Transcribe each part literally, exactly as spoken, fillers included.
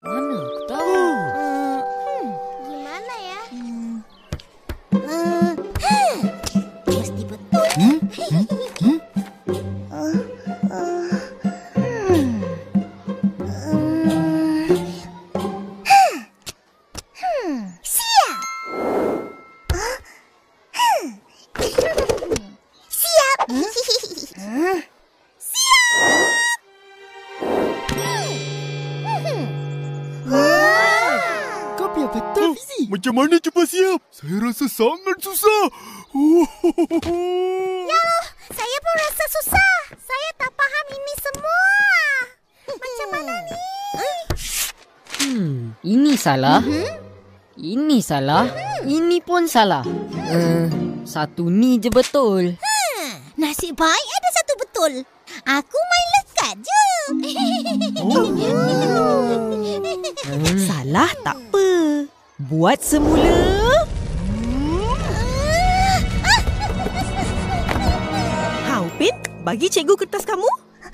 Mana aku tahu? Uh, hmm, gimana ya? Hmm. Uh, huh. Mesti betul. Hmm? Hmm? Hmm? Uh, uh, hmm. Um, huh. Hmm. Siap. Uh, huh. Siap. Huh? Kau biar betul, Fizi. Macam mana cuba siap? Saya rasa sangat susah. Ya Allah, saya pun rasa susah. Saya tak faham ini semua. Macam mana ni? Hmm, ini salah. Ini salah. Ini pun salah. Uh, satu ni je betul. Nasib baik ada satu betul. Aku main lekat je. Hmm. Salah tak apa. Buat semula. Ha, Upin, bagi cikgu kertas kamu.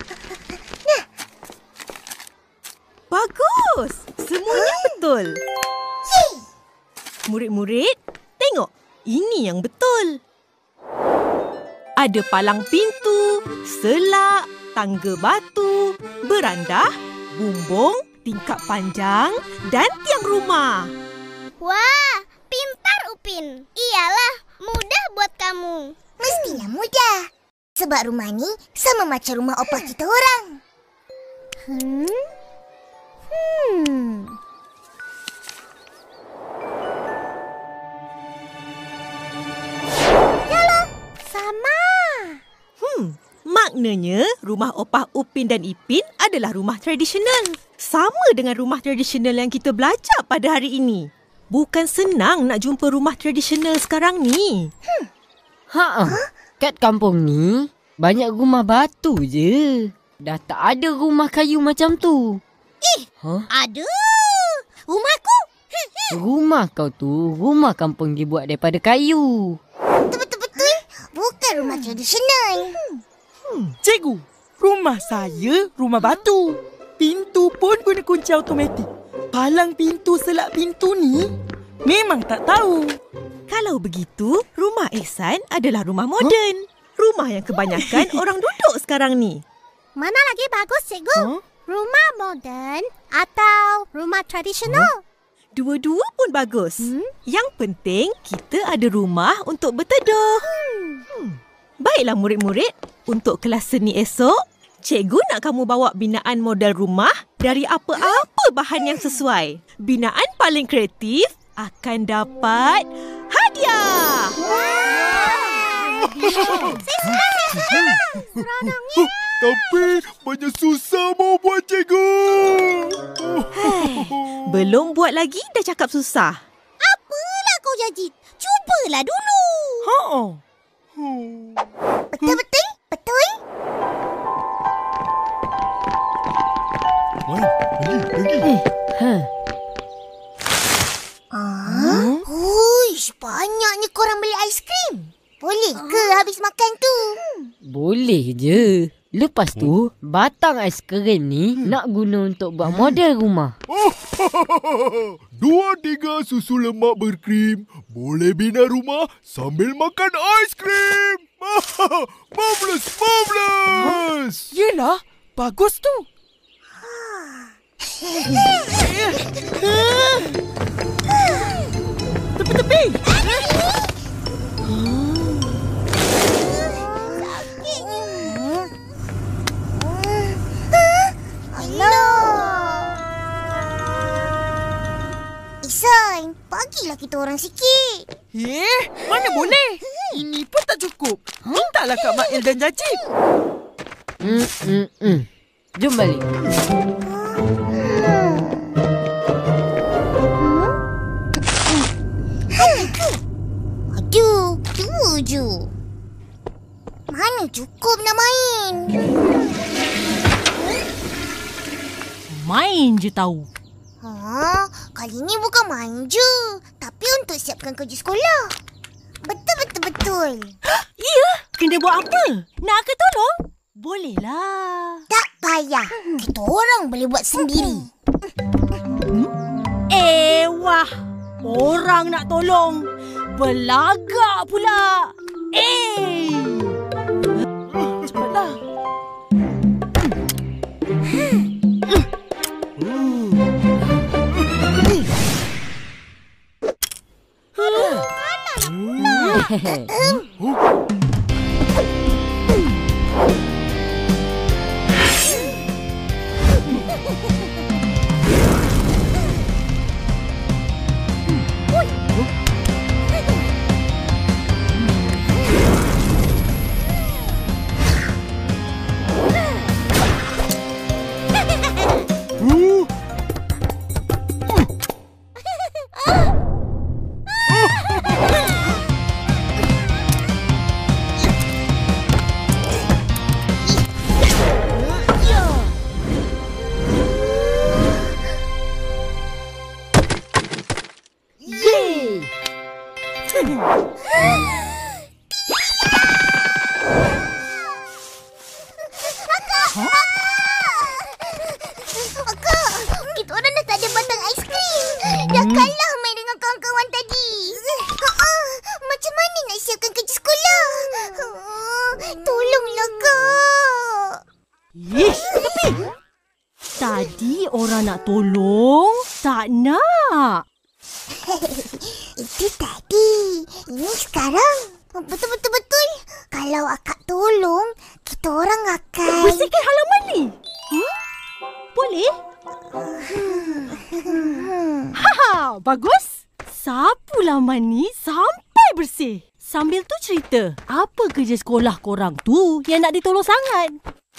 Bagus. Semuanya betul. Murid-murid, tengok. Ini yang betul. Ada palang pintu, selak, tangga batu, berandah, bumbung, tingkap panjang dan tiang rumah. Wah, pintar Upin. Iyalah, mudah buat kamu. Mestinya mudah. Sebab rumah ni sama macam rumah opah kita orang. Hmm? Hmm. Yalah, sama. Hmm, maknanya rumah opah Upin dan Ipin adalah rumah tradisional. Sama dengan rumah tradisional yang kita belajar pada hari ini. Bukan senang nak jumpa rumah tradisional sekarang ni. Hmm. Ha, kat kampung ni banyak rumah batu je. Dah tak ada rumah kayu macam tu. Eh, Huh? ada. Rumahku. Rumah kau tu rumah kampung dibuat daripada kayu. Betul-betul bukan rumah tradisional. Hmm, cikgu, rumah saya rumah batu. Pintu pun guna kunci automatik. Palang pintu selak pintu ni memang tak tahu. Kalau begitu, rumah Ehsan adalah rumah moden. Rumah yang kebanyakan orang duduk sekarang ni. Mana lagi bagus, cikgu? Huh? Rumah moden atau rumah tradisional? Dua-dua pun bagus. Hmm? Yang penting, kita ada rumah untuk berteduh. Hmm. Baiklah murid-murid, untuk kelas seni esok, cikgu nak kamu bawa binaan model rumah dari apa-apa bahan yang sesuai. Binaan paling kreatif akan dapat hadiah. Saya suka, saya suka. Seronoknya. Tapi banyak susah mau buat cikgu. Belum buat lagi dah cakap susah. Apalah kau jadi? Cubalah dulu. Ha. Betul-betul? Betul? Mai, lagi, lagi. Ha. Ah, Huish, banyaknya korang beli aiskrim. Boleh ke habis makan tu? Boleh je. Lepas tu, batang aiskrim ni nak guna untuk buat model rumah. Dua tiga susu lemak berkrim. Boleh bina rumah sambil makan aiskrim. Marvelous, marvelous. Yelah, bagus tu. Tepi-tepi. Ihsan, bagilah kita orang sikit. Eh, mana boleh? Ini pun tak cukup. Mintalah Kak Mail dan Jajib. Hmm, hmm, hmm. Jom balik. Aduh, tuju. Mana cukup nak main? Main je tahu. Ha, kali ni bukan main je, tapi untuk siapkan kerja sekolah. Betul-betul-betul. Ya, kena buat apa? Nak aku tolong? Bolehlah. Tak payah. Kita orang boleh buat sendiri. Wah, orang nak tolong. Belagak pula. Eh! Cepatlah. Kita orang dah tak ada batang aiskrim. Dah kalah main dengan kawan-kawan tadi. Ha-ha, macam mana nak siapkan kerja sekolah? Ha, tolonglah, Kak. Ish, tapi tadi orang nak tolong, tak nak. Itu tadi. Ini sekarang. Betul-betul-betul. Kalau akak tolong, kita orang akan... Bersihkan halaman ni. Hmm? Boleh? Haha, bagus. Sapu laman ni sampai bersih. Sambil tu cerita, apa kerja sekolah korang tu yang nak ditolong sangat?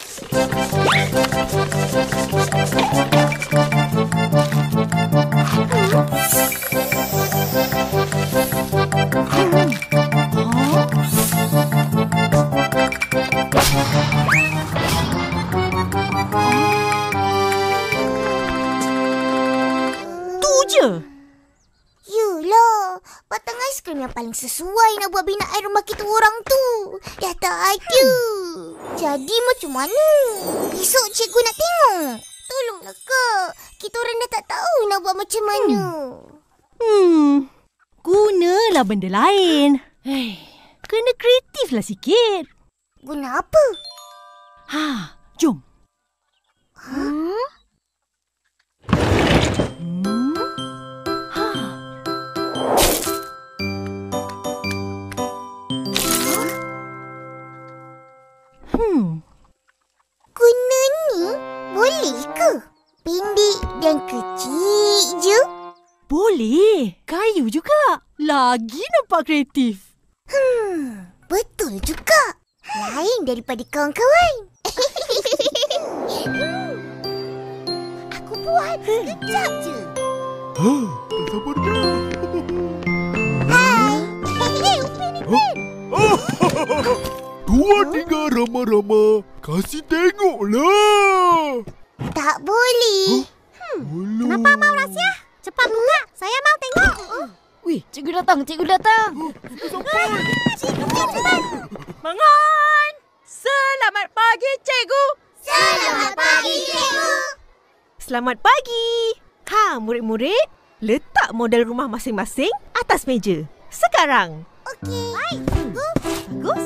Tu je. Yulah, batang aiskrim yang paling sesuai nak buat binaan rumah kita orang tu. Dah tak ada. Jadi macam mana? Besok cikgu nak tengok. Tolonglah, Kak. Kita orang dah tak tahu nak buat macam mana. Hmm, gunalah benda lain. Hei, kena kreatiflah sikit. Guna apa? Ha, jom. Hmm? Hmm. Ha. Hmm. Guna ni boleh ke? Pendek dan kecil je. Boleh. Kayu juga. Lagi nampak kreatif. Hmm, betul juga. Lain daripada kawan-kawan. Aku buat sekejap je. Ha, tak sabar dah. Hai. Hei, Upin, Upin. Tuan tinggal ramah-ramah. Kasih tengoklah. Tak boleh. Hmm. Kenapa mau rahsia? Cepat buka. Saya mau tengok. Wih, cikgu datang, cikgu datang. Bangun! Selamat pagi, cikgu. Selamat pagi, cikgu. Selamat pagi. Ha, murid-murid. Letak model rumah masing-masing atas meja. Sekarang. Okey. Baik, cikgu. Bagus.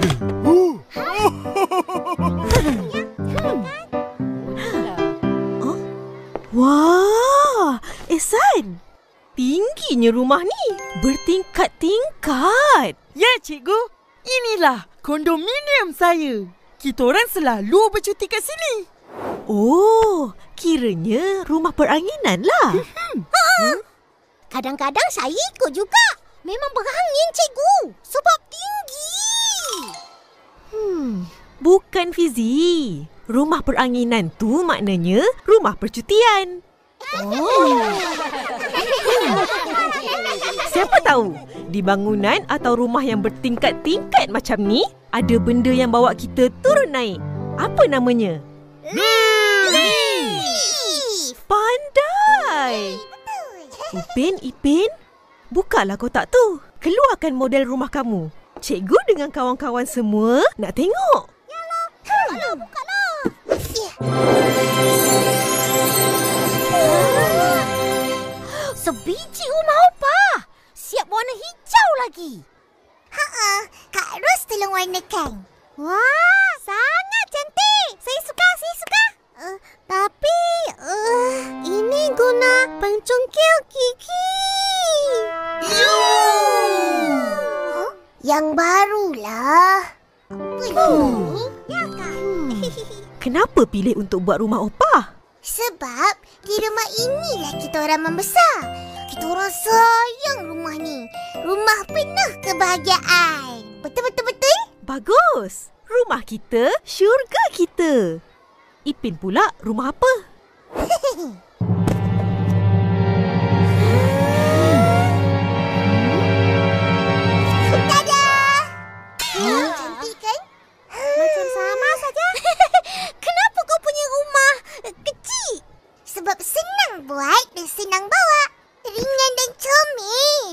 Oh? Wah, Ehsan. Tingginya rumah ni. Bertingkat-tingkat. Ya, cikgu. Inilah kondominium saya. Kita orang selalu bercuti kat sini. Oh, kiranya rumah peranginan lah. Kadang-kadang saya ikut juga. Memang berangin, cikgu. Sebab tinggi. Hmm, bukan Fizi. Rumah peranginan tu maknanya rumah percutian. Oh. Siapa tahu, di bangunan atau rumah yang bertingkat-tingkat macam ni, ada benda yang bawa kita turun naik. Apa namanya? Lift. Pandai. Ipin, Ipin, bukalah kotak tu. Keluarkan model rumah kamu. Cikgu dengan kawan-kawan semua nak tengok. Bukalah, bukalah. Sebiji rumah opa. Siap warna hijau lagi. Ha-ha, Kak Ros tolong warnakan. Wah, sangat cantik. Saya suka, saya suka. Uh, tapi, uh, ini guna pencungkil gigi. Huh? Yang barulah. Hmm. Ya kan? Kenapa pilih untuk buat rumah opah? Sebab di rumah inilah kita orang membesar. Kita orang sayang rumah ni. Rumah penuh kebahagiaan. Betul-betul-betul? Bagus. Rumah kita, syurga kita. Ipin pula rumah apa? Tada! Hmm, cantik kan? Macam sama saja. Kenapa kau punya rumah kecil? Sebab senang buat dan senang bawa. Ringan dan comel.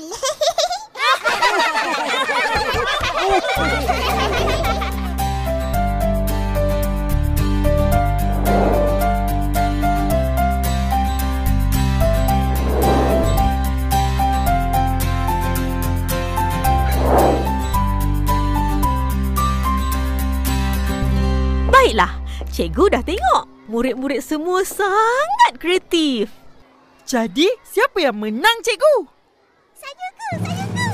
Baiklah, cikgu dah tengok. Murid-murid semua sangat kreatif. Jadi, siapa yang menang, cikgu? Saya ke? Saya ke?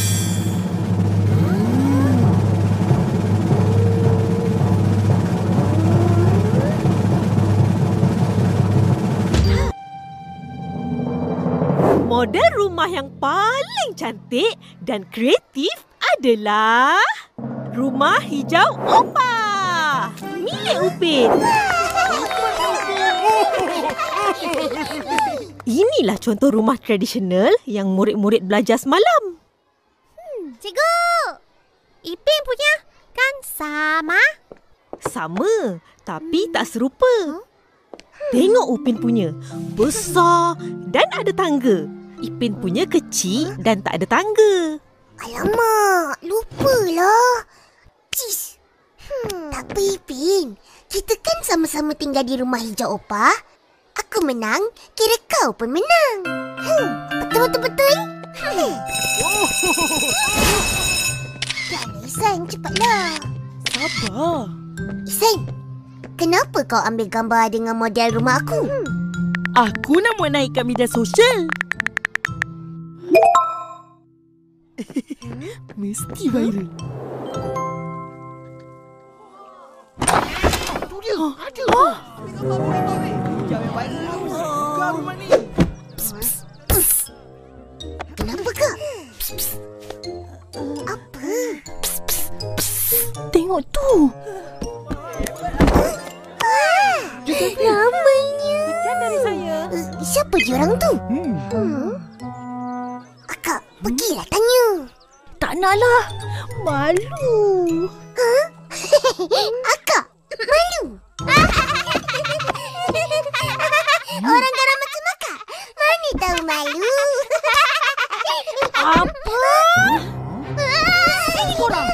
Model rumah yang paling cantik dan kreatif adalah rumah hijau opah. Milik Upin. Inilah contoh rumah tradisional yang murid-murid belajar semalam. Hmm, cikgu, Ipin punya kan sama? Sama, tapi tak serupa. Tengok Upin punya, besar dan ada tangga. Ipin punya kecil dan tak ada tangga. Alamak, lupalah. Cis. Hmm, tak apa Ipin. Kita kan sama-sama tinggal di rumah hijau opah. Aku menang, kira kau pun menang. Hmm, betul-betul-betul. Hmm. Dan Isan, cepatlah. Sabar. Isan, kenapa kau ambil gambar dengan model rumah aku? Hmm. Aku nak buat naik kat media sosial. Mesti viral. Tu dia. Ada. Kenapa kak? Psst, psst. Apa? Psst, psst, psst. Tengok tu. Ah, ramainya. Kan dari saya. Uh, siapa dia orang tu? Hmm. Hmm. Akak, pergilah tanya. Tak naklah. Malu. Akak, malu. Orang garang macam akak, mana tahu malu. Apa? Sini korang.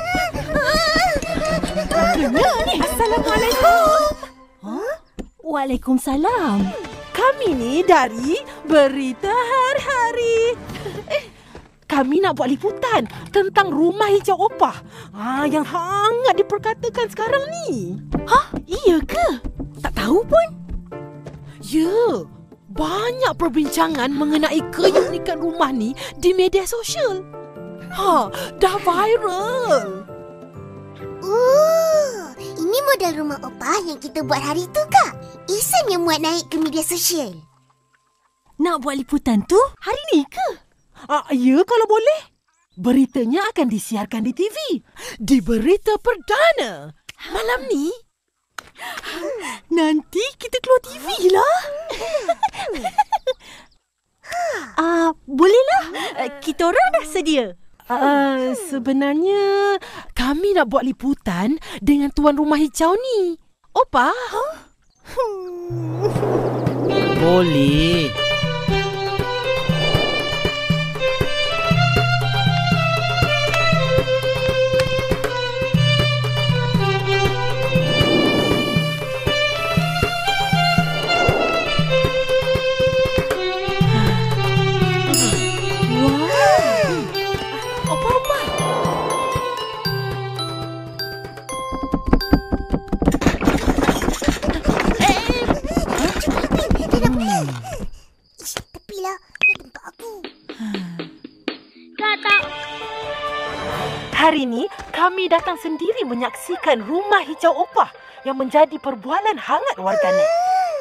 Assalamualaikum. Huh? Waalaikumsalam. Kami ni dari Berita Hari-Hari. Eh, kami nak buat liputan tentang rumah hijau opah. Ah, yang hangat diperkatakan sekarang ni. Hah? Iya ke? Tak tahu pun. Ya, banyak perbincangan mengenai keunikan rumah ni di media sosial. Ha, dah viral. Oh, ini model rumah opah yang kita buat hari tu kak. Isan yang muat naik ke media sosial. Nak buat liputan tu hari ni ke? Ah, ya, kalau boleh. Beritanya akan disiarkan di T V. Di Berita Perdana. Malam ni. Nanti kita keluar T V lah. Ah, bolehlah. Uh, kita orang dah sedia. Uh, sebenarnya kami nak buat liputan dengan tuan rumah hijau ni. Opa? Huh? Boleh. Hari ini kami datang sendiri menyaksikan rumah hijau opah yang menjadi perbualan hangat warganet.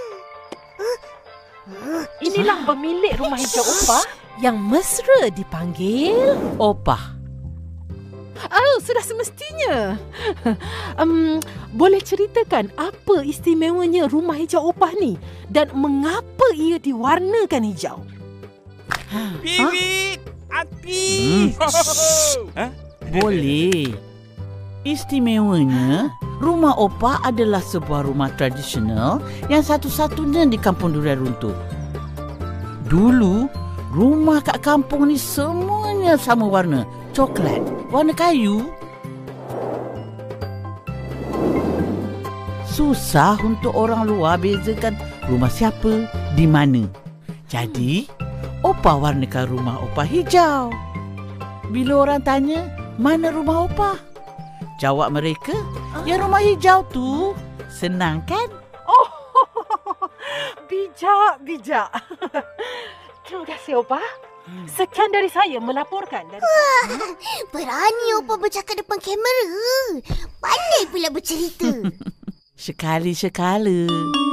Inilah pemilik rumah hijau opah yang mesra dipanggil Opah. Oh, sudah semestinya. um, boleh ceritakan apa istimewanya rumah hijau opah ni dan mengapa ia diwarnakan hijau? Pirit! Api! Hmm. Boleh. Istimewanya, rumah Opah adalah sebuah rumah tradisional yang satu-satunya di Kampung Durian Runtuh. Dulu, rumah kat kampung ni semuanya sama warna. Coklat, warna kayu. Susah untuk orang luar bezakan rumah siapa, di mana. Jadi, Opah warnakan rumah Opah hijau. Bila orang tanya, mana rumah Opah? Jawab mereka, ya rumah hijau tu. Senang kan? Oh, bijak, bijak. Terima kasih, Opah. Sekian dari saya melaporkan dari... Wah, berani Opah bercakap depan kamera. Pandai pula bercerita. Sekali-sekala.